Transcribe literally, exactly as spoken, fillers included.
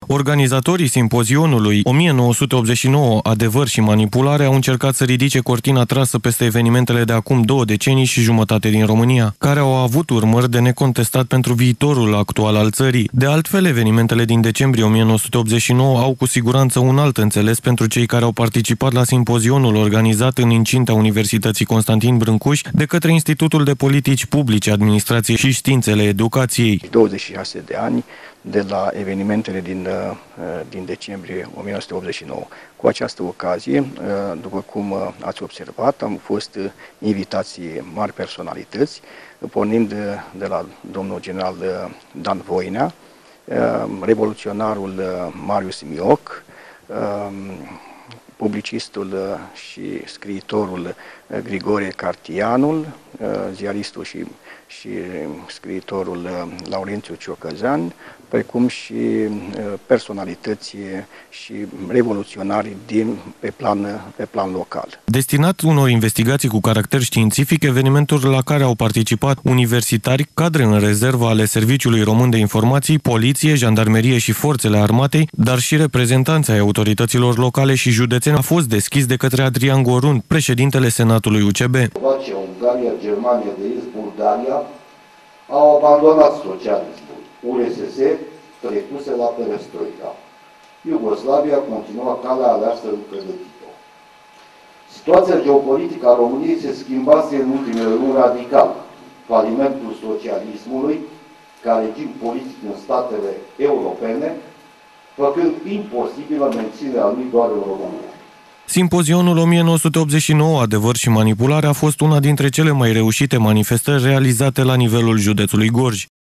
Organizatorii simpozionului o mie nouă sute optzeci și nouă Adevăr și manipulare au încercat să ridice cortina trasă peste evenimentele de acum două decenii și jumătate din România, care au avut urmări de necontestat pentru viitorul actual al țării. De altfel, evenimentele din decembrie o mie nouă sute optzeci și nouă au cu siguranță un alt înțeles pentru cei care au participat la simpozionul organizat în incinta Universității Constantin Brâncuș de către Institutul de Politici Publice, Administrație și Științele Educației. douăzeci și șase de ani de la evenimentele din, din decembrie o mie nouă sute optzeci și nouă. Cu această ocazie, după cum ați observat, am fost invitați mari personalități, pornind de la domnul general Dan Voinea, revoluționarul Marius Mioc, publicistul și scriitorul Grigore Cartianul, ziaristul și, și scriitorul Laurențiu Ciocăzean, precum și personalități și revoluționari din, pe, plan, pe plan local. Destinat unor investigații cu caracter științific, evenimentul la care au participat universitari, cadre în rezervă ale Serviciului Român de Informații, Poliție, Jandarmerie și Forțele Armatei, dar și reprezentanți ai autorităților locale și județene, a fost deschis de către Adrian Gorun, președintele Senatului U C B. Slovacia, Ungaria, Germania de Est, Bulgaria au abandonat socialismul. U R S S trecuse la perestroica. Iugoslavia continua calea aleasă încă de Tito. Situația geopolitică a României se schimbase în ultimele luni radical. Falimentul socialismului, ca regim politic în statele europene, făcând imposibilă menținerea lui doar în România. Simpozionul o mie nouă sute optzeci și nouă Adevăr și manipulare a fost una dintre cele mai reușite manifestări realizate la nivelul județului Gorj.